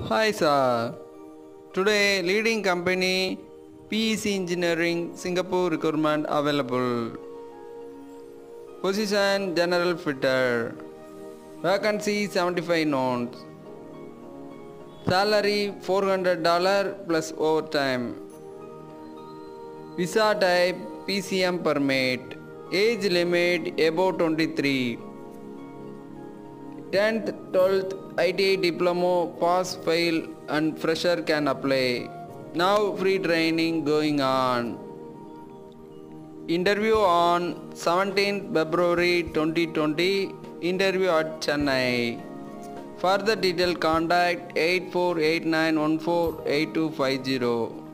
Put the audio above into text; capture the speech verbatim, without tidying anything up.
Hi sir. Today leading company P E C Engineering Singapore requirement available. Position general fitter. Vacancy seventy-five known. Salary four hundred dollars plus overtime. Visa type P C M permit. Age limit above twenty-three. tenth, twelfth, I T I diploma, pass, fail and fresher can apply. Now free training going on. Interview on seventeenth February twenty twenty. Interview at Chennai. Further detail contact eight four eight nine one four eight two five zero.